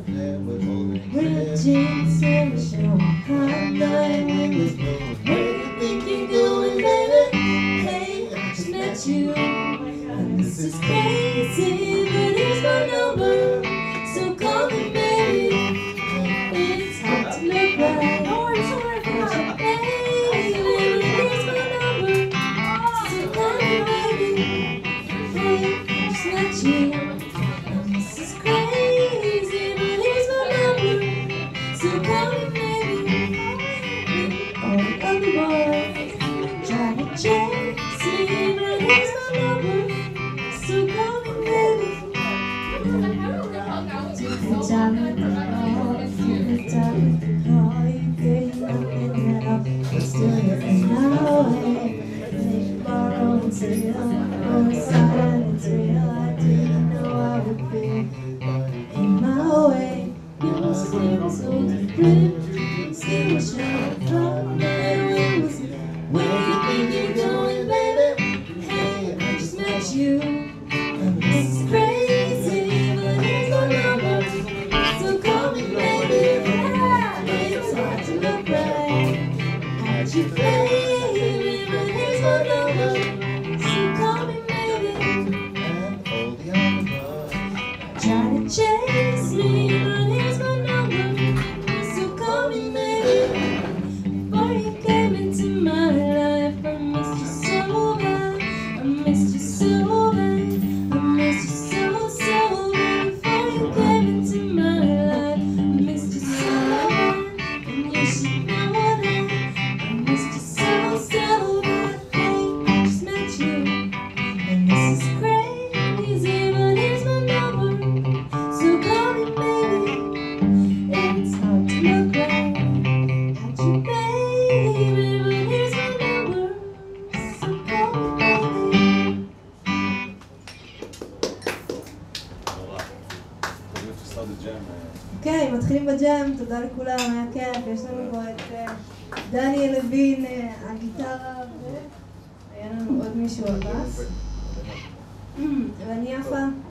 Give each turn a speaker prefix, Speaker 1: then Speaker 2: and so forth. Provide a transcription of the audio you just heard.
Speaker 1: Ripped jeans and a show. Hot night windows blowing. Where do you think you're going, baby? Hey, I just met you. And this is crazy, but here's my number. So call me, baby. It's hard to look right. Oh, I'm sorry for that. Baby, here's my number. So call me, baby. Hey, I just met you. And this is crazy, but here's my number. So call me, baby. All the other boys try to chase me, but here's my number. So call me, baby. The time at the call, the time at the call, you gave nothing at all, but still you're in my way. They borrow until or silent until I didn't know I would feel in my way. Your skin is so different, skin was shining from my wings. Where do you think you're going, baby? Hey, I just met you, and this is crazy, but here's my number. So call me, baby. It's hard to look right. How'd you play, but here's my number. So call me, baby. And all the other boys try to chase me, but here's my number. So call me, baby. Before you came into my life, I missed you so bad. I missed you so bad. I missed you so, so bad. Before you came into my life, I missed you so bad. And you should know that. I missed you so, so bad. Hey, I just met you, and this is crazy, but here's my number. So call me, baby. It's hard to look right. How'd you, baby? But here's my number. So call me, baby. אוקיי, מתחילים בג'אם, תודה לכולם, היה כיף. יש לנו פה את דני לוין על גיטרה, והיה לנו עוד מישהו על בס. ואני יפה.